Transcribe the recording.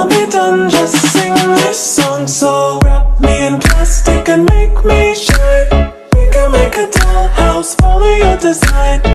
I'll be done, just sing this song. So wrap me in plastic and make me shine. We can make a dollhouse, follow your design.